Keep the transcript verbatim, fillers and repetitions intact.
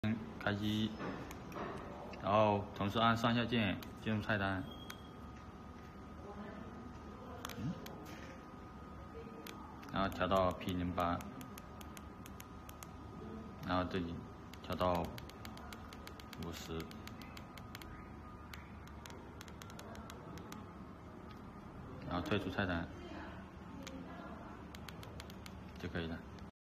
嗯，开机，然后同时按上下键进入菜单，嗯，然后调到 P 零八，然后这里调到五十，然后退出菜单就可以了。